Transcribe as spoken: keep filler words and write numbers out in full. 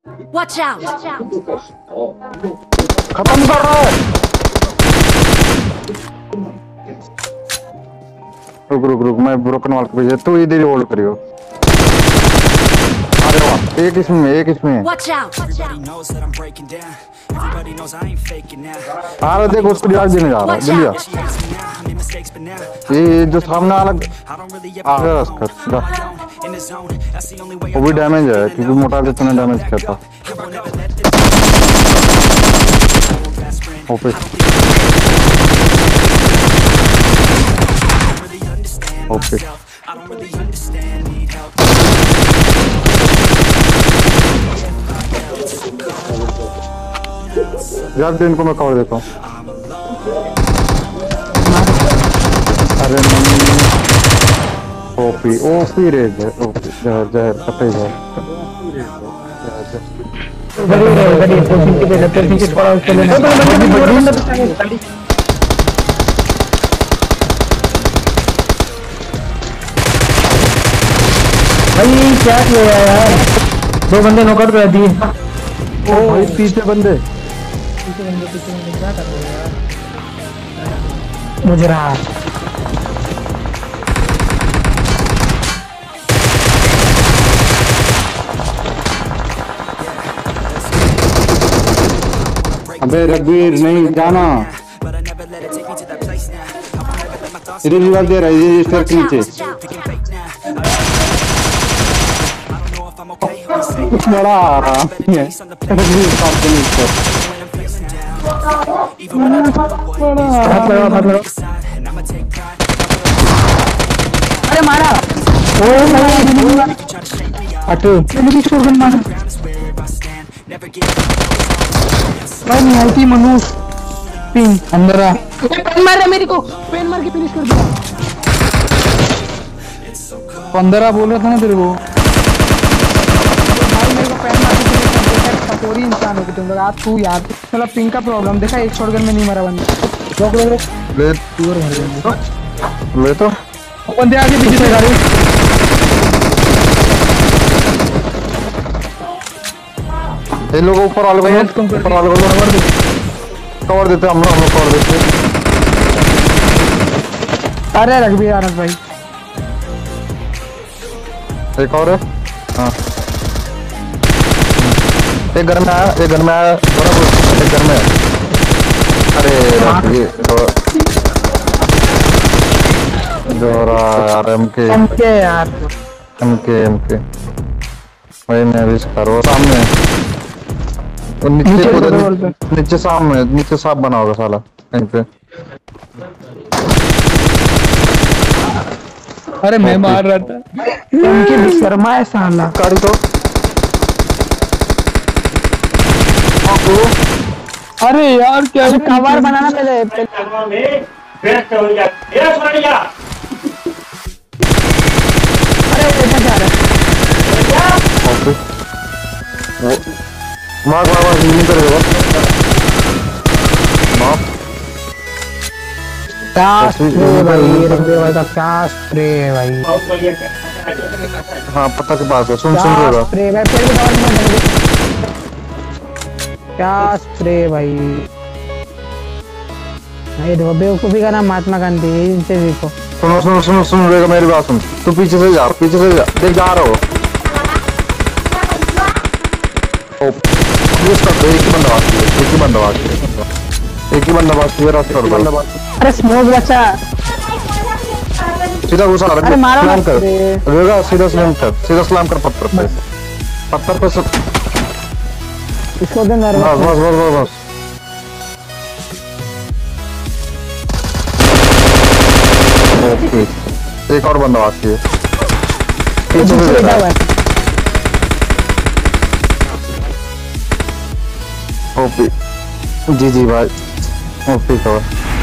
Watch out! खत्म कर रहा है। रुक रुक रुक मैं ब्रोकन वाल पे भेजा तू इधर ही होल्ड करियो। अरे वाह एक इसमें एक इसमें। Watch out! अरे देखो उसको रिवाइव देने जा रहा है दिलिया। ये जो सामने वाला आ गया उसका वो भी डैमेज है क्योंकि मोटा से तूने डैमेज किया था। ओपे ओपे यार दिन को मैं कवर देता हूँ। अरे ओपी ओपी रे ओपी जहर जहर पटे जहर बड़ी बड़ी कोचिंग के लिए कोचिंग के पढ़ाओ चले ना भाई क्या किया यार दो बंदे नॉकआउट कर दिए। ओ भाई पीछे बंदे पीछे बंदे पीछे बंदे क्या कर रहे हो यार मुझे रहा अबे रघुवीर नहीं जाना इधर रिवाइव दे रहा है ये स्टेयर के नीचे बड़ा आ रहा है रघुवीर साहब के नीचे हाथ लगाओ हाथ लगाओ। अरे मारा ओ भाई अटो मेरी शोगन मारा भाई नहीं मनु पिंग अंदर आ पेन मार रहा मेरे को पेन मार के फिनिश कर दिया। पंद्रह बोल रहा था ना तेरे को भाई मेरे को पेन मार के फिनिश कर दिया। सपोरी इंसान हो गए तुम लोग आज तू यार चला पिंग का प्रॉब्लम देखा एक शॉटगन में नहीं मारा बंदा रोक रोक रोक ले टूर मार ले तो बंदे आगे पीछे से गाड़ी ये लोग ऊपर वाले को ऊपर वाले को कवर दे कवर देते हम लोग हम लोग कवर देते। अरे रघुवीर आनंद भाई एक और है हाँ एक घर में आया एक घर में आया बराबर एक घर में अरे रघुवीर जोरा यार एमके एमके यार एमके एमके भाई मैं भी करो सामने और नीचे उधर नीचे सामने नीचे साफ बना होगा साला कहीं पे। अरे मैं मार रहा था उनके भी शर्मा है साला गाड़ी तो अरे यार क्या कवर बनाना पहले अरे ऊपर जा रहा है मार मार मार नहीं करेगा मार क्या स्प्रे भाई रघुवीर भाई का क्या स्प्रे है भाई हाँ पता के पास है सुन सुन क्या रहा स्प्रे भाई फिर भी कवर में क्या स्प्रे भाई भाई देखो बेवकूफी का नाम महात्मा गांधी इनसे सीखो। सुनो सुनो सुनो सुन रहेगा मेरी बात सुन तू पीछे से जा पीछे से जा देख जा रहा हो कर दो एक ही बंदा बाकी है एक ही बंदा बाकी है एक ही बंदा बाकी है रास्ता कर दो। अरे स्मोक बचा सीधा घुसा रख अरे मारो स्लैम कर मत रहेगा सीधा स्लैम कर सीधा स्लैम कर पत्थर पे पत्थर पे सब इसको दे नर्वस बस बस बस बस बस ओके एक और बंदा बाकी है पीछे से जा रहा है ओपी जी जी भाई ओपी कवर